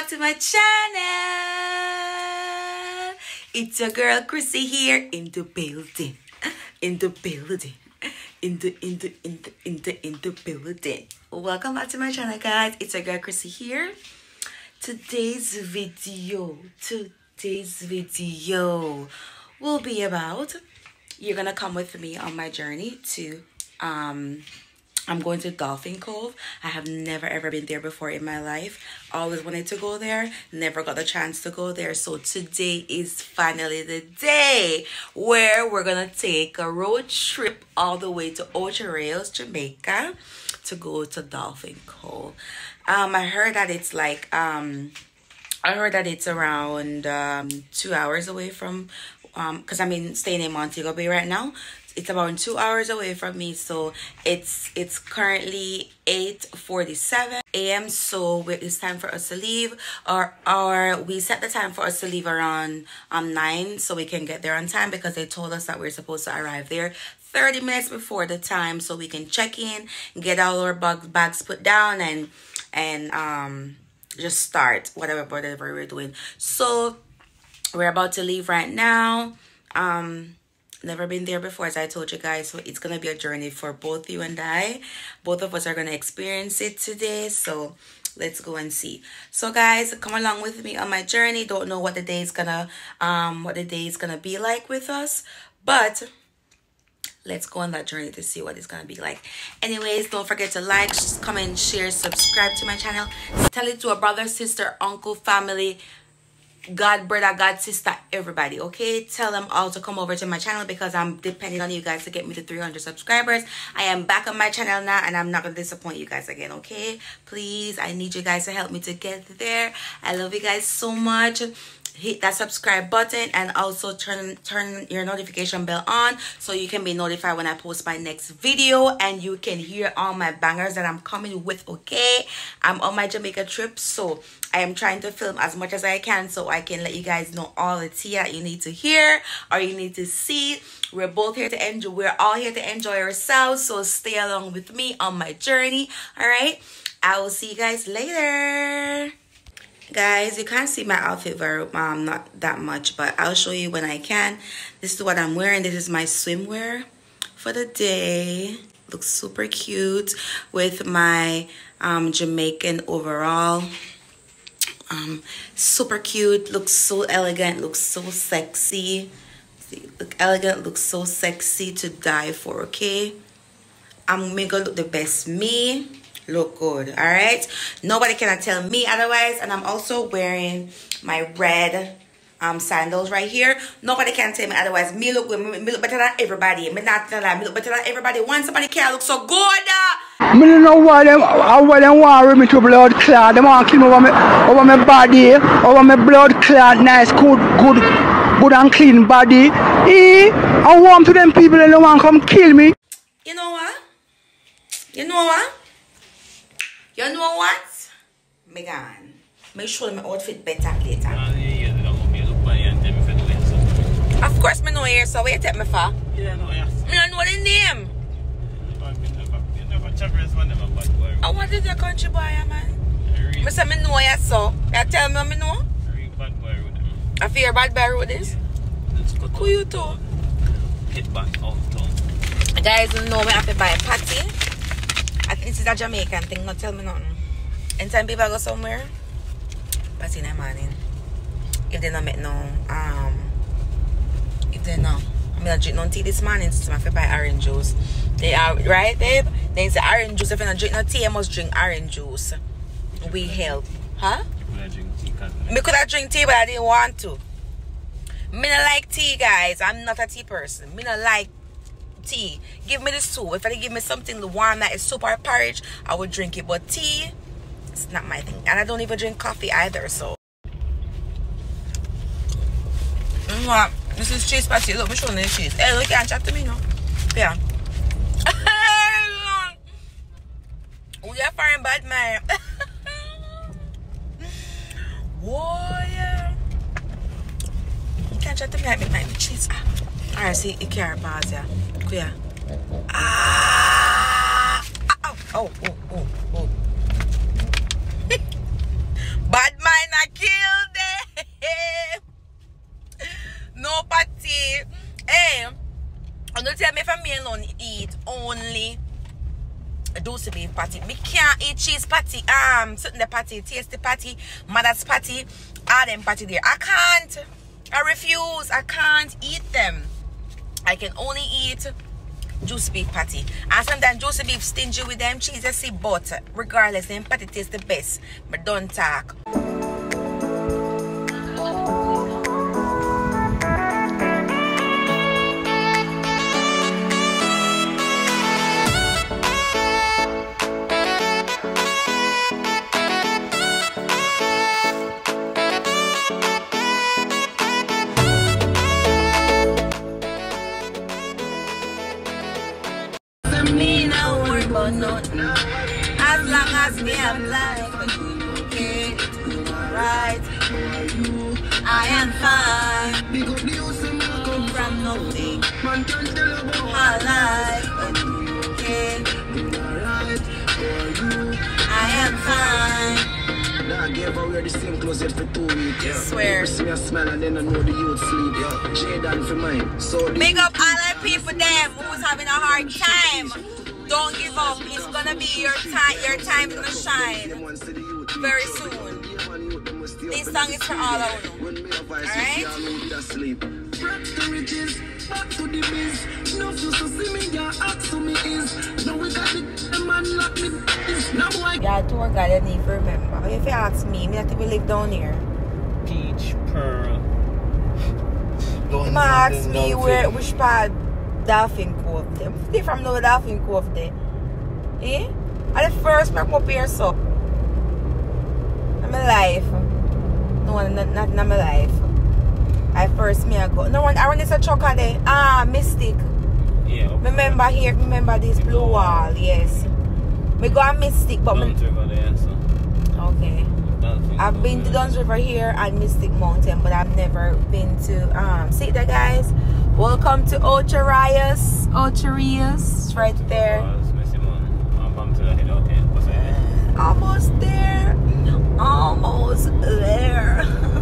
back to my channel. It's your girl Chrissy here in the building. Welcome back to my channel, guys. It's your girl Chrissy here. Today's video will be about, you're gonna come with me on my journey to I'm going to Dolphin Cove. I have never ever been there before in my life. Always wanted to go there, never got the chance to go there. So today is finally the day where we're gonna take a road trip all the way to Ochi Rios, Jamaica, to go to Dolphin Cove. I heard that it's like around 2 hours away from because I'm staying in Montego Bay right now. It's about 2 hours away from me, so it's currently 8:47 a.m. so it's time for us to leave, or we set the time for us to leave around 9 so we can get there on time, because they told us that we're supposed to arrive there 30 minutes before the time so we can check in, get all our bags put down, and just start whatever we're doing. So we're about to leave right now. Never been there before, as I told you guys, so it's gonna be a journey for both you and I. Both of us are gonna experience it today, so let's go and see. So guys, come along with me on my journey. Don't know what the day is gonna be like with us, but let's go on that journey to see what it's gonna be like. Anyways, don't forget to like, comment, share, subscribe to my channel. Tell it to a brother, sister, uncle, family, God brother, God sister, everybody. Okay, tell them all to come over to my channel, because I'm depending on you guys to get me to 300 subscribers. I am back on my channel now, and I'm not gonna disappoint you guys again. Okay, please, I need you guys to help me to get there. I love you guys so much. Hit that subscribe button, and also turn your notification bell on so you can be notified when I post my next video, and you can hear all my bangers that I'm coming with. Okay, I'm on my Jamaica trip, so I am trying to film as much as I can so I can let you guys know all the tea that you need to hear or you need to see. We're both here to enjoy. We're all here to enjoy ourselves, so stay along with me on my journey. All right, I will see you guys later. Guys, you can't see my outfit very not that much, but I'll show you when I can. This is what I'm wearing. This is my swimwear for the day. Looks super cute with my Jamaican overall. Super cute, looks so elegant, looks so sexy. See, look elegant, looks so sexy to die for. Okay, I'm gonna look the best me. Look good. All right, nobody cannot tell me otherwise. And I'm also wearing my red sandals right here. Nobody can tell me otherwise. Me look good. Me look better than everybody. Me not tell that. Me look better than everybody. Once somebody can't look so good. Me don't know why them want me to blood clot. Them want kill me over my body, over my blood clot. Nice, good and clean body. I want to them people and they want to come kill me. You know what? You know what? You know what? Megan, make sure my outfit better later. Of course, me know here, so where you take me for? Yeah, no, yes. Me don't know the name. Oh, what is your country boy, man? I say me know you, so you tell me what me know? Bad boy road. I fear bad boy road is? Who you to? Get back out town. Guys, you know me have to buy a patty. I think this is a Jamaican thing, not tell me nothing. Anytime people go somewhere, patty in the morning. If they not make no, if they know, I'm not drink no tea this morning, so I have to buy orange juice. They are, right, babe? Then say orange juice. If you don't drink no tea, you must drink orange juice. We help. Huh? Me could have drink tea, but I didn't want to. Me not like tea, guys. I'm not a tea person. Me not like tea. Give me the soup. If they give me something warm that is soup or porridge, I would drink it. But tea, it's not my thing. And I don't even drink coffee either, so. This is cheese patty. Look, me showing you the cheese. Hey, look, you can't chat to me now. Yeah. Oh, you're foreign bad man. Whoa, yeah. You can't chat to me like me, like cheese. Alright, see, you can't pause, yeah. Clear. Oh. Bad mind only juicy beef patty. Me can't eat cheese patty, certain the patty, tasty patty, mother's patty, all them patty there. I can't. I refuse. I can't eat them. I can only eat juicy beef patty. And sometimes juicy beef stingy with them cheese, you see, but regardless, them patty tastes the best. But don't talk. As long as me have life, okay, right, I am fine. From nothing, my life, okay, I am fine. I gave away the same closet for 2 weeks. Swear. See me smell and then I know the youth sleep. Jaden for mine. So big up all the people them who's having a hard time. Don't give up. It's gonna be your time. Your time's gonna shine very soon. This song is for all of you. Alright? Yeah, tour guide I need to remember. If you ask me, I have to live down here. Peach Pearl. If I ask me which part Dolphin Cove. They from the Dolphin Cove there. Eh? And the first I come up here so. In my life. No, not in my life. I first me I go. No one I run this a truck there. Mystic. Yeah. Okay. Remember this blue wall, yes. We go on Mystic, but Dunns River there, so. okay. I've been to Dunns River here and Mystic Mountain, but I've never been to see that, guys. Welcome to Ochi Rios. Ochi Rios, right there. Almost there. Almost there.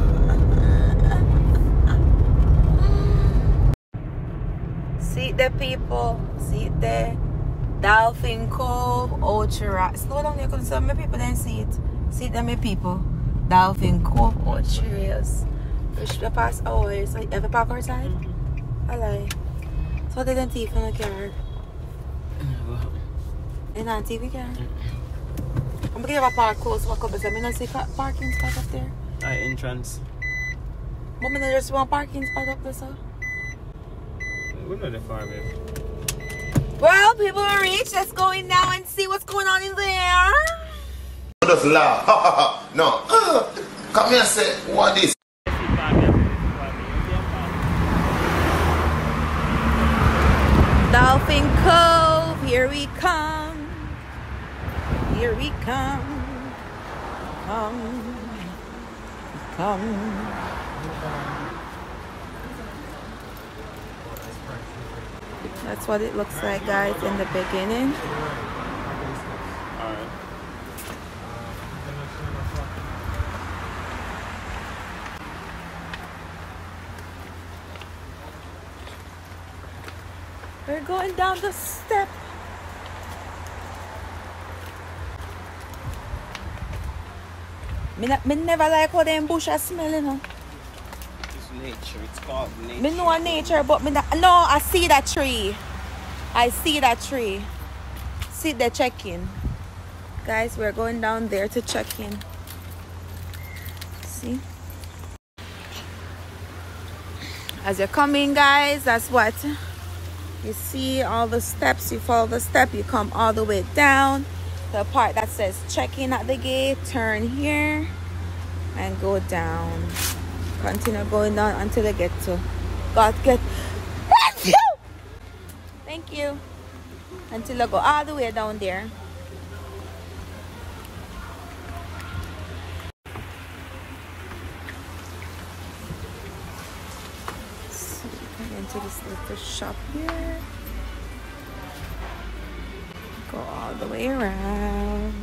See the people. See the Dolphin Cove, Ochi Rios. Slow down there because some people didn't see it. See them people. Dolphin Cove, Ochi Rios. We should pass hours. So you ever park outside? I lie. So they don't thief in the car. In on TV car? I'm gonna give a park close walk up because I don't see parking spot up there. Entrance. But I just want parking spot up there, sir. We're not that far, babe. Well, people are rich. Let's go in now and see what's going on in there. Just laugh. No. Come here and say, what is? Dolphin Cove, here we come. Here we come. Come. That's what it looks like, guys, in the beginning. Alright. We're going down the step. Me never like how them bushes smell, you know. It's nature. It's called nature. Me know nature, but no, I see that tree. I see that tree. See the check-in. Guys, we're going down there to check in. See? As you're coming, guys, that's what you see. All the steps, you follow the step, you come all the way down the part that says check-in at the gate. Turn here and go down. Continue going down until they get to thank you. Until I go all the way down there. So we come into this little shop here. Go all the way around.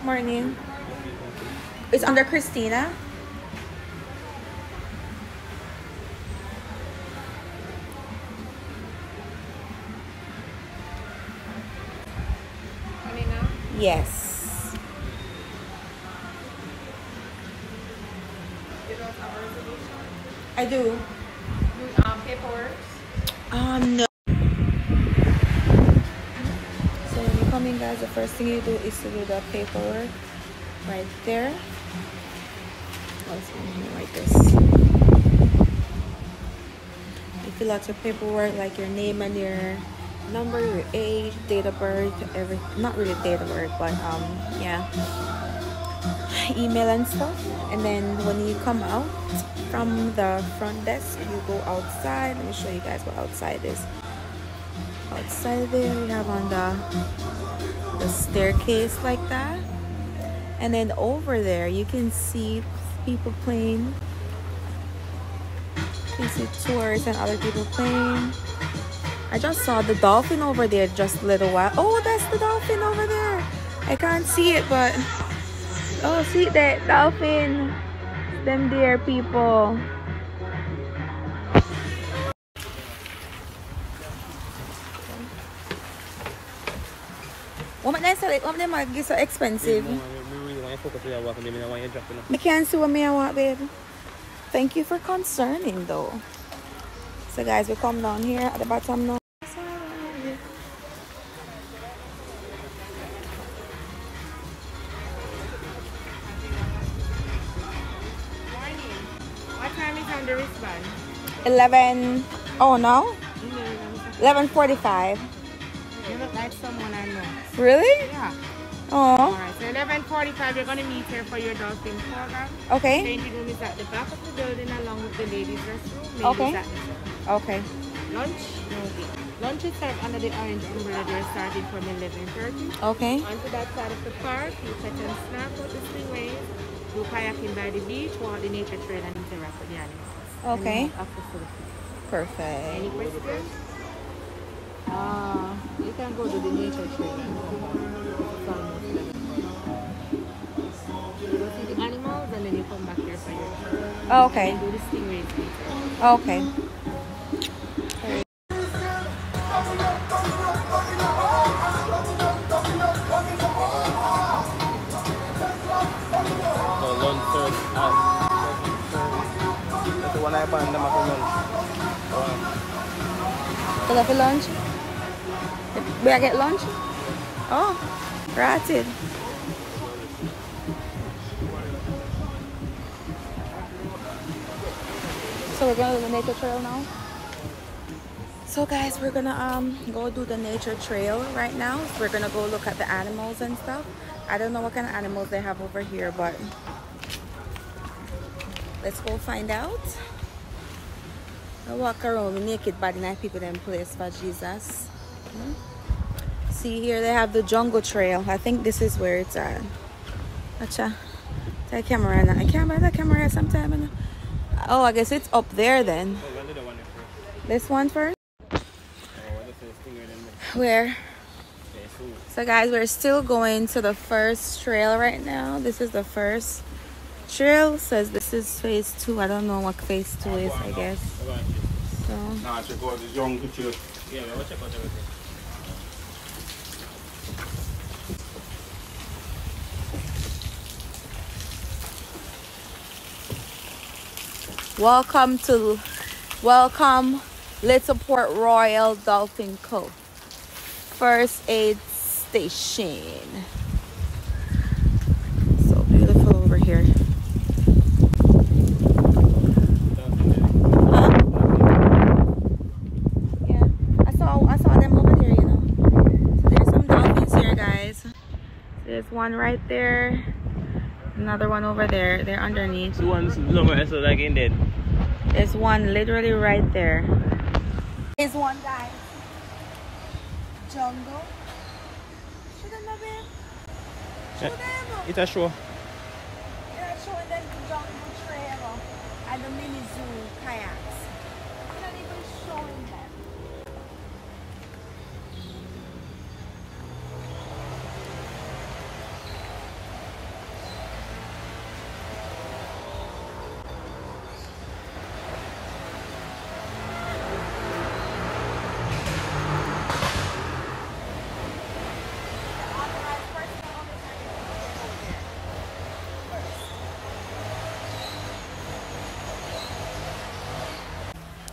Morning. It's under Christina. Yes. I do. Paperwork? No. So when you come in, guys, the first thing you do is to do the paperwork right there. Oh, so let me write this. You fill out your paperwork, like your name and your number, your age, date of birth, not really date of birth, but yeah, email and stuff. And then when you come out from the front desk, you go outside. Let me show you guys what outside is. Outside there, we have on the staircase like that, and then over there you can see people playing. You can see tourists and other people playing. I just saw the dolphin over there just a little while. Oh, that's the dolphin over there. I can't see it, but oh, see that dolphin. Them there, people. What am I sell it? What am I get so expensive? I can't see what me I want, babe. Thank you for concerning, though. So, guys, we come down here at the bottom now. What time is on the wristband? 11. Oh, no? 11:45. You look like someone I know. Really? Yeah. Oh. Alright, so 11:45 you're going to meet here for your dolphin program. Okay. Changing room is at the back of the building along with the ladies' restroom. Okay. At the front. Okay. Lunch? No deal. Lunch is served under the orange umbrella. They're starting from 11:30. Okay. Onto that side of the park, you catch and snap out the stingrays, do kayaking by the beach, walk the nature trail and interact with the animals. Okay. And access to the food. Perfect. Any questions? You can go to the nature trail and come back. It's almost 11:40. You go see the animals and then you come back here for your tour. Okay. And do the stingrays later. Okay. So for lunch? We I get lunch? Oh, right. So we're gonna do the nature trail now. So guys, we're gonna go do the nature trail right now. So we're gonna go look at the animals and stuff. I don't know what kind of animals they have over here, but let's go find out. I walk around with naked body night people them place for Jesus. See here they have the jungle trail. I think this is where it's at. Acha. That camera now. I can't buy that camera sometime. Oh, I guess it's up there then. This one first? Where? So guys, we're still going to the first trail right now. This is the first trail. Says this is phase 2. I don't know what phase 2 is, I guess. So Nah, check out the jungle trail. Yeah, we'll check out everything. welcome Little Port Royal Dolphin Cove first aid station. So beautiful over here. Huh? Yeah, I saw them over there, you know. So there's some dolphins here, guys. There's one right there, another one over there. They're underneath. The one's lower, so like in there. There's one literally right there. There's one, guys. Jungle. Show them a bit. Show them. It's a show. They're showing them the jungle trail and the mini zoo kayaks. They're not even showing them.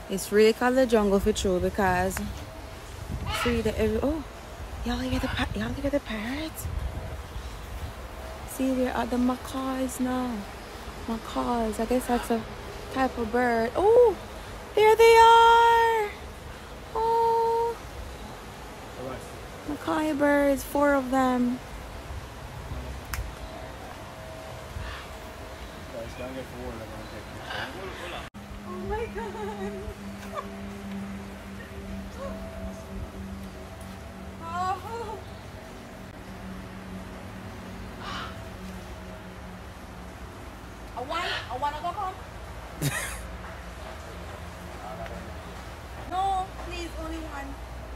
It's really called the jungle for true because see the oh, y'all look at the parrots. See, where are the macaws now? Macaws. I guess that's a type of bird. Oh, there they are. Oh, macaw birds, 4 of them. Oh my god. Oh. I wanna go home. No, please, only one.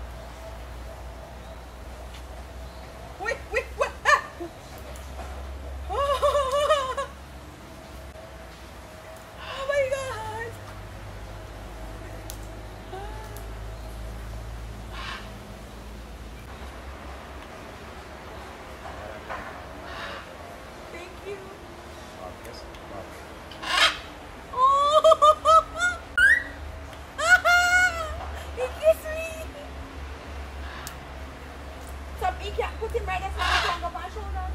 Wait, what? Oh. Oh my god. Thank you. Oh. He kissed me. So he can't put him right next to me. He can't go on my shoulder.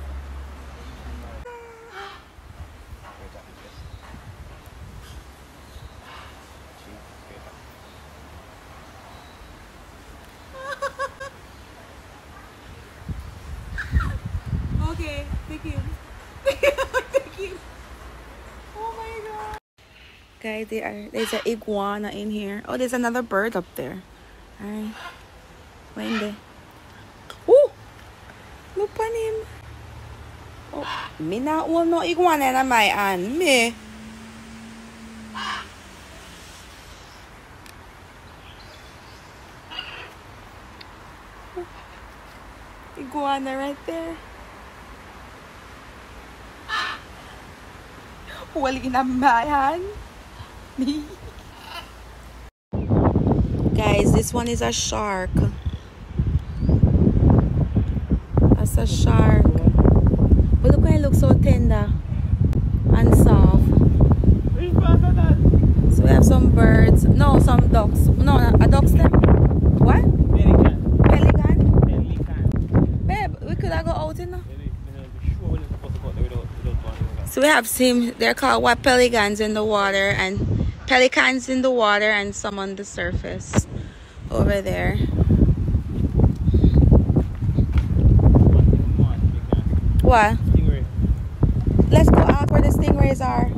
Okay, thank you. Thank you. Oh my god. Guys, there's an iguana in here. Oh, there's another bird up there. Alright. Wait there. Ooh! Look on him. Oh, me not want no iguana in my hand. Me. Iguana right there. Well, in my hand. Me. Guys, this one is a shark. That's a shark. But look how it looks so tender and soft. So we have some birds. No, some ducks. No, a duck's there. What? Pelican. Babe, we could have go out, you know. So we have some, they're called what, pelicans in the water and some on the surface over there. What? Stingray. Let's go out where the stingrays are.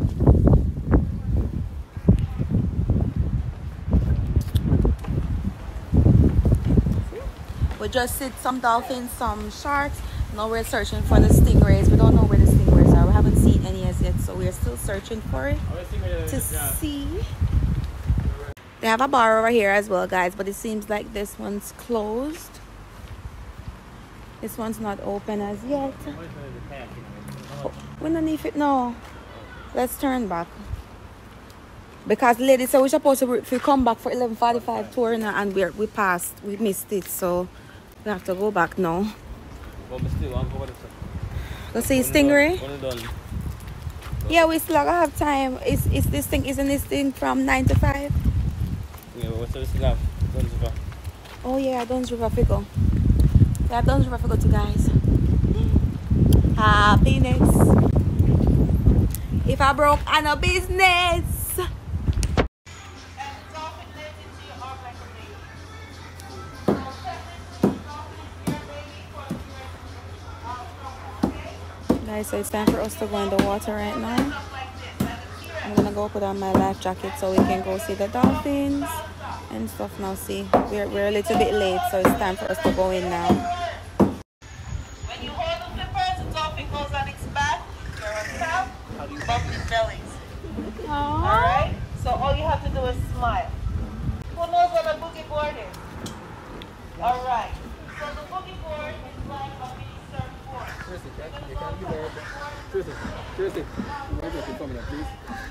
We just see some dolphins, some sharks. Now we're searching for the stingrays. We don't know where the stingrays are. We haven't seen any as yet, so we're still searching for it to see. They have a bar over here as well, guys, but it seems like this one's closed. This one's not open as yet. Oh, we don't need it. No. Let's turn back. Because the lady said we're supposed to, if we come back for 11:45 tour now, and we passed, we missed it, so we have to go back now. Let's see stingray. Yeah, we still have time. Isn't this thing from 9 to 5? Yeah, what's this love? Oh yeah, Dunn's River Figo. Yeah, Dunn's River Figo too, guys. Happiness. If I broke, I know business. Guys, so it's time for us to go in the water right now. I'm gonna go put on my life jacket so we can go see the dolphins and stuff now. See, we're a little bit late, so it's time for us to go in now. When you hold the flippers, the dolphin goes on its back, you're on top, bump its bellies. Alright? So all you have to do is smile. Who knows what a boogie board is? Alright. So the boogie board is like a mini surfboard. Tracy, please.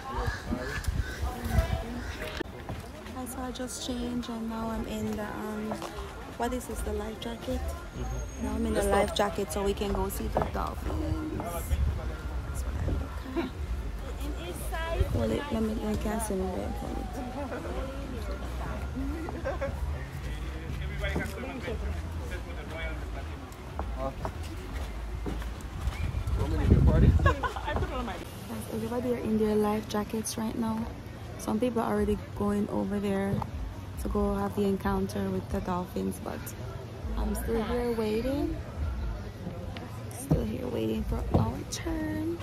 So I just changed and now I'm in the what is this, the life jacket? Now I'm in the life jacket so we can go see the dolphins. That's what I look at. Well, let me cancel it. Everybody are in their life jackets right now. Some people are already going over there to go have the encounter with the dolphins, but I'm still here waiting. Still here waiting for our turn.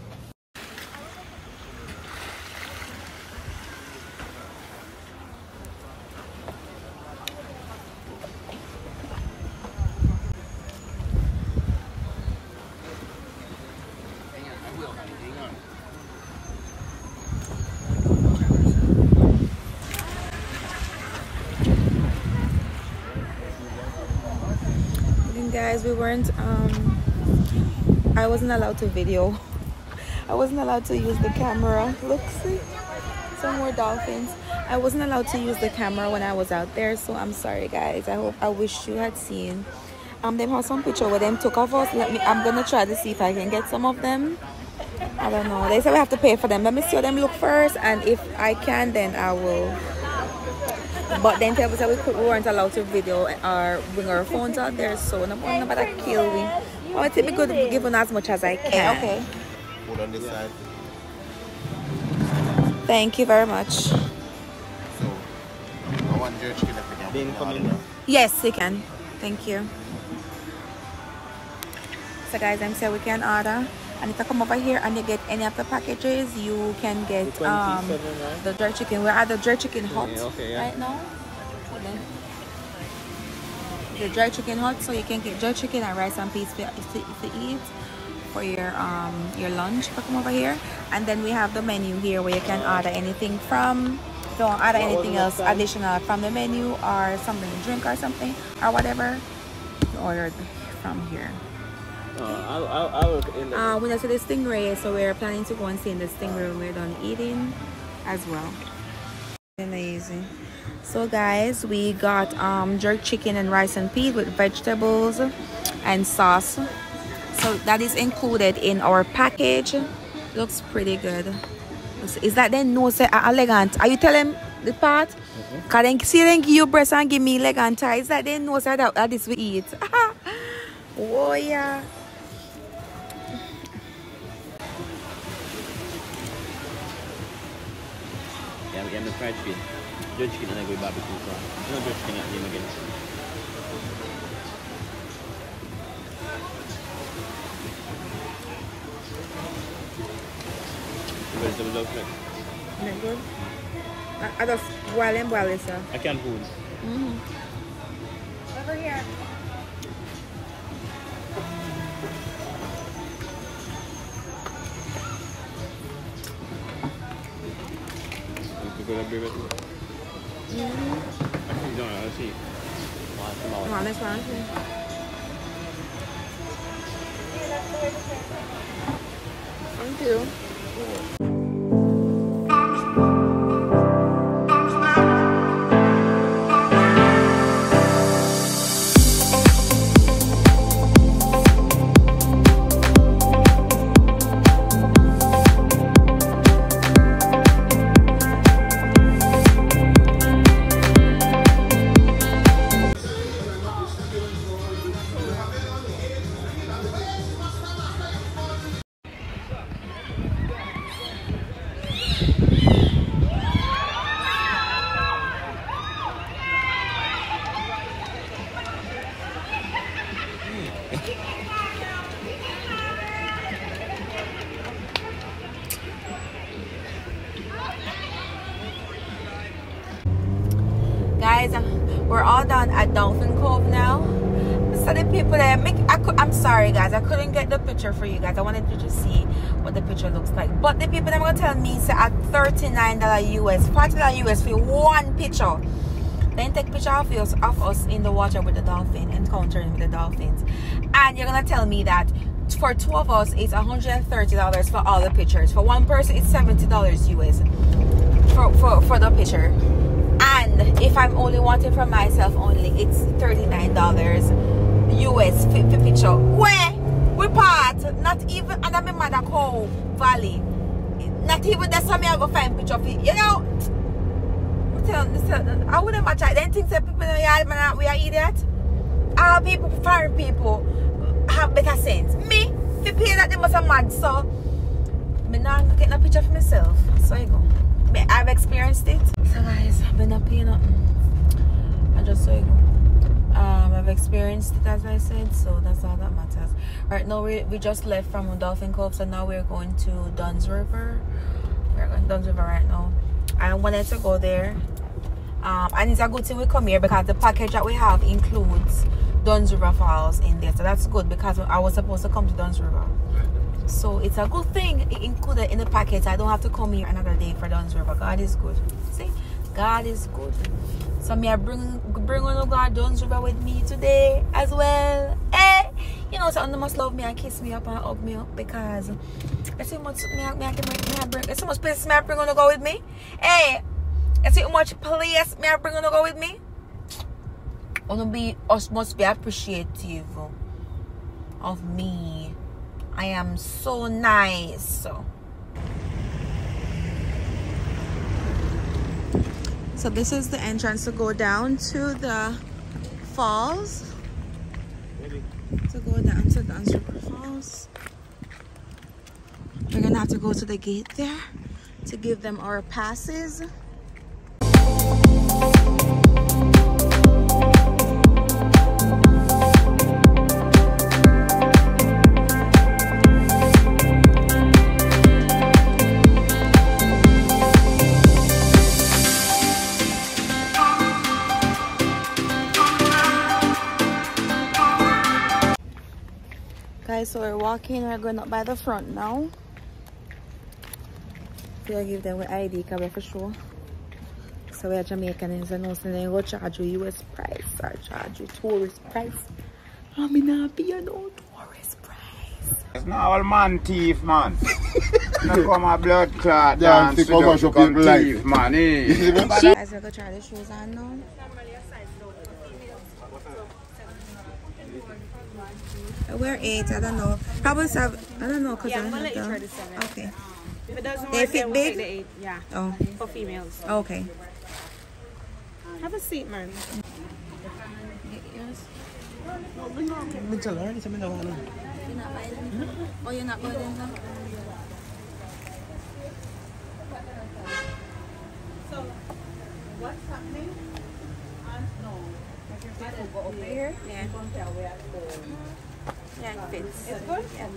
Guys, we weren't I wasn't allowed to video. I wasn't allowed to use the camera. Look, see, some more dolphins. I wasn't allowed to use the camera when I was out there, so I'm sorry guys. I wish you had seen them have some picture where them took of us. I'm gonna try to see if I can get some of them. I don't know, they said we have to pay for them. Let me see how them look first, and if I can then I will. But then tell us that we weren't allowed to video or bring our phones out there, so nobody kill me. Oh, it's be good to give them as much as I can. Okay. Hold on this side. Thank you very much. So, I want your chicken if we can come in. Yes, you can. Thank you. So guys, I'm saying we can order. And if you come over here and you get any of the packages, you can get the jerk chicken. We're at the jerk chicken hut right now. The jerk chicken hut, so you can get jerk chicken and rice and peas to eat for your lunch. If you come over here, and then we have the menu here where you can order anything from. Don't order anything else additional from the menu or something to drink or something or whatever. You order from here. We just see the stingray, so we're planning to go and see the stingray when we're done eating as well. Amazing. So guys, we got jerk chicken and rice and peas with vegetables and sauce. So that is included in our package. Looks pretty good. Is that then no say elegant? Are you telling the part? Cause then see them give you breast and give me leg and thighs. That then no say that this we eat. Oh yeah. Yeah, we have the fried chicken. Jerk chicken and I go barbecue sauce. No jerk chicken at him again. The vegetables look like. Isn't it good? I just boil it, sir. I can't food. Over here. Gonna be with you. Actually, no, let's see. Come on, this one. Thank you. Guys, we're all done at Dolphin Cove now. So the people there I'm sorry guys, I couldn't get the picture for you guys. I wanted you to see what the picture looks like. But the people that are gonna tell me say at $39 US, $40 US for one picture. Then take picture of us in the water with the dolphin, encountering with the dolphins. And you're gonna tell me that for two of us it's $130 for all the pictures. For one person it's $70 US for the picture. And if I'm only wanting for myself only, it's $39 US for picture. Where we part, not even, and I'm in Madako Valley. Not even that's how I go find picture of it. You know, I wouldn't match it. Then things that people in the yard, man, we are idiot. All people, foreign people, have better sense. Me, if you pay that, they must have mad. So, I'm not getting a picture for myself. So, you go. I've experienced it. So, guys, I've not paying nothing. I just so you go. I've experienced it, as I said, so that's all that matters. Right now, we just left from Dolphin Cove, so now we're going to Dunns River. We're going to Dunns River right now. I wanted to go there. And it's a good thing we come here because the package that we have includes Dunns River Falls in there. So that's good because I was supposed to come to Dunns River. So it's a good thing it included in the package. I don't have to come here another day for Dunns River. God is good. See? God is good. So me I bring on God Dunns River with me today as well. Hey! You know, so you must love me and kiss me up and hug me up because let's see how much let's see how much places me I bring on to go with me. Hey! Let's see how much place me I bring on to go with me. Us must be appreciative of me. I am so nice. So this is the entrance to go down to the falls. To go down to Dunns River Falls. We're gonna have to go to the gate there to give them our passes. Guys, so we're walking, we're going up by the front now. We'll give them with ID card for sure. So we're Jamaicans and also they go charge you US price or charge you tourist price. I mean not be no tourist price. It's not all man thief, man. Not come a blood clot Yeah, dance how much to people become like. thief, man. Eh? Guys, we're gonna try the shoes on now. I wear 8, I don't know. Probably 7, I don't know because I have the... Okay. If it doesn't They work, fit then we'll big? take the 8. Yeah. Oh, For females. okay. Have a seat, man. Oh, you're not buying them? So, what's happening? Go over here? Yeah. Yeah. Yeah, it fits. It's good? Yeah.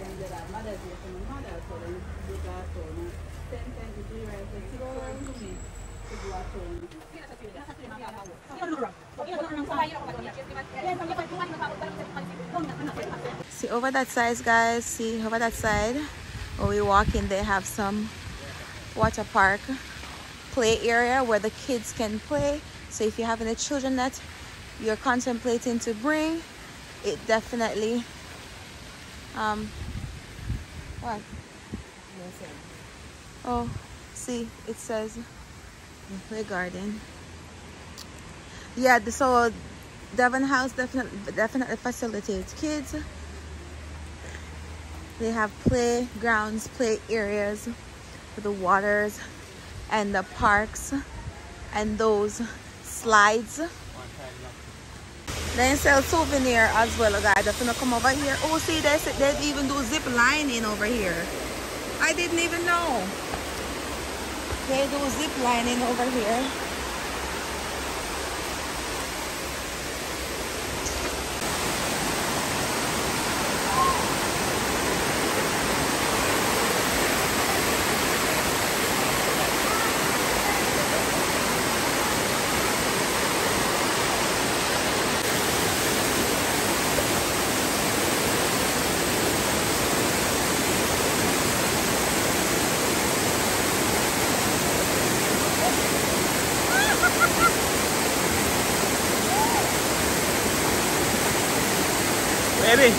See over that side, guys. See over that side. When we walk in, they have some water park play area where the kids can play. So if you have any children that you're contemplating to bring, it definitely what? Oh, see, it says play garden. Yeah, so Devon House definitely facilitates kids. They have playgrounds, play areas for the waters and the parks and those slides. They sell souvenir as well, guys. If you come over here, oh, see, they even do zip lining over here. I didn't even know. They do zip lining over here. Baby.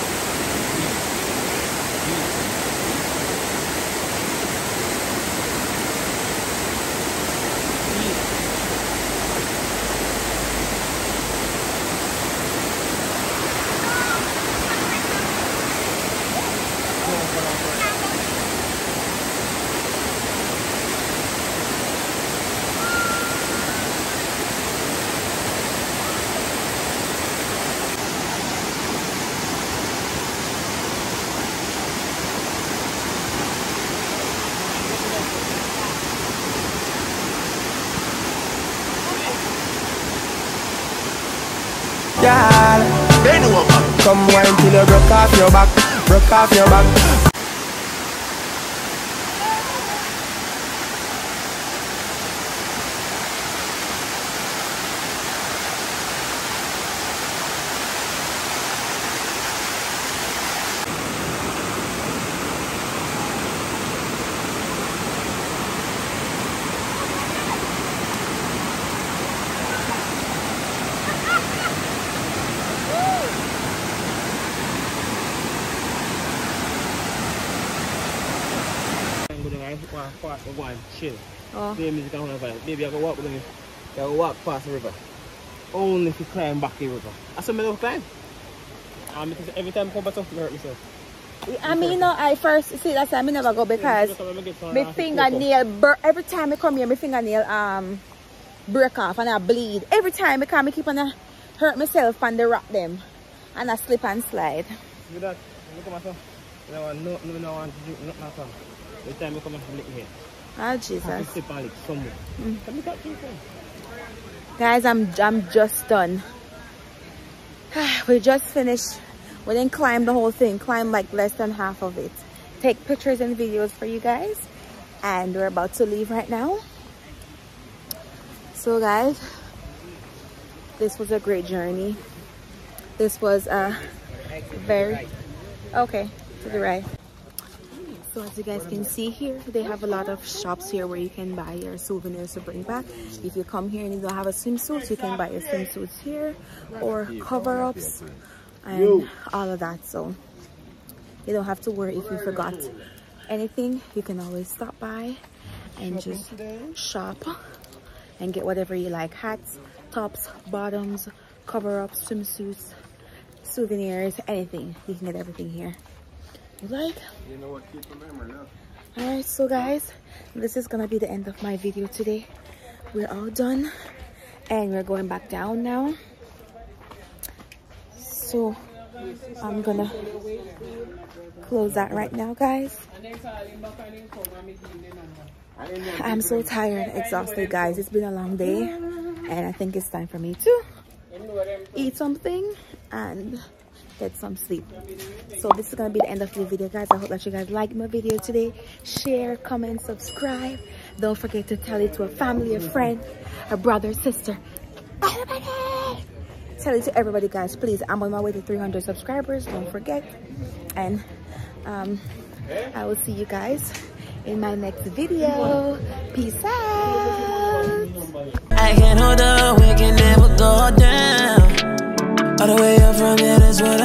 girl. Bend over. Come wine till you broke off your back, broke off your back. Go and chill. Oh. Play music and vibe. Maybe I go walk with me. I go walk past the river. Only if you climb back the river. That's what I don't climb. Because every time I come back something hurt myself. I mean, I first see that's why I never go because my fingernail every time I come here, my fingernail break off and I bleed. Every time I come, I keep on hurt myself on the rock them and I slip and slide. Do that. Look at myself. No one to do nothing. Every time I come and lick here. Oh Jesus. I slip and lick somewhere. Can you catch me? Guys, I'm just done. We just finished. We didn't climb the whole thing, climb like less than half of it. Take pictures and videos for you guys. And we're about to leave right now. So guys, this was a great journey. This was a very, okay, to the right. So as you guys can see here, they have a lot of shops here where you can buy your souvenirs to bring back. If you come here and you don't have a swimsuit, you can buy your swimsuits here or cover-ups and all of that. So you don't have to worry if you forgot anything. You can always stop by and just shop and get whatever you like. Hats, tops, bottoms, cover-ups, swimsuits, souvenirs, anything. You can get everything here. You like? You know what, keep remembering now. Alright, so guys, this is gonna be the end of my video today. We're all done and we're going back down now. So I'm gonna close that right now, guys. I'm so tired, exhausted, guys. It's been a long day and I think it's time for me to eat something and get some sleep. So this is gonna be the end of the video, guys. I hope that you guys liked my video today. Share, comment, subscribe. Don't forget to tell it to a family, a friend, a brother, sister, everybody. Tell it to everybody, guys, please. I'm on my way to 300 subscribers, don't forget. And I will see you guys in my next video. Peace out. I can hold up.